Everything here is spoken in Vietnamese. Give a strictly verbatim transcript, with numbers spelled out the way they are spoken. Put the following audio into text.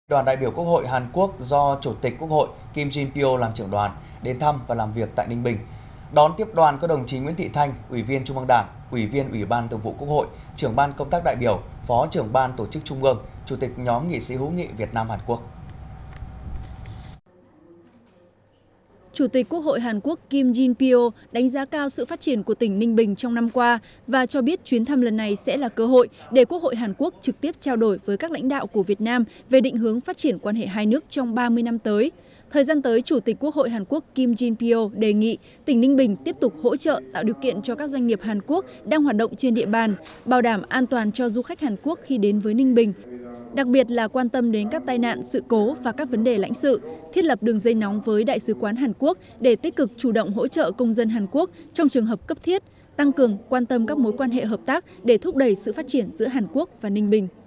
Đoàn đại biểu Quốc hội Hàn Quốc do Chủ tịch Quốc hội Kim Jin Pyo làm trưởng đoàn đến thăm và làm việc tại Ninh Bình. Đón tiếp đoàn có đồng chí Nguyễn Thị Thanh, Ủy viên Trung ương Đảng, Ủy viên Ủy ban Thường vụ Quốc hội, Trưởng ban Công tác đại biểu, Phó trưởng ban Tổ chức Trung ương, Chủ tịch nhóm nghị sĩ hữu nghị Việt Nam Hàn Quốc. Chủ tịch Quốc hội Hàn Quốc Kim Jin Pyo đánh giá cao sự phát triển của tỉnh Ninh Bình trong năm qua và cho biết chuyến thăm lần này sẽ là cơ hội để Quốc hội Hàn Quốc trực tiếp trao đổi với các lãnh đạo của Việt Nam về định hướng phát triển quan hệ hai nước trong ba mươi năm tới. Thời gian tới, Chủ tịch Quốc hội Hàn Quốc Kim Jin Pyo đề nghị tỉnh Ninh Bình tiếp tục hỗ trợ tạo điều kiện cho các doanh nghiệp Hàn Quốc đang hoạt động trên địa bàn, bảo đảm an toàn cho du khách Hàn Quốc khi đến với Ninh Bình. Đặc biệt là quan tâm đến các tai nạn, sự cố và các vấn đề lãnh sự, thiết lập đường dây nóng với Đại sứ quán Hàn Quốc để tích cực chủ động hỗ trợ công dân Hàn Quốc trong trường hợp cấp thiết, tăng cường quan tâm các mối quan hệ hợp tác để thúc đẩy sự phát triển giữa Hàn Quốc và Ninh Bình.